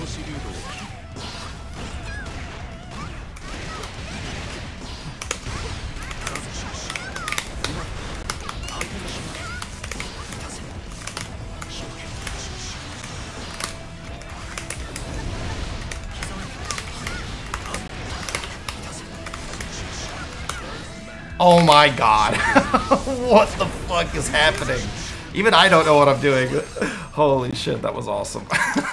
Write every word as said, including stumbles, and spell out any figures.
Oh my god. What the fuck is happening? Even I don't know what I'm doing. Holy shit, that was awesome.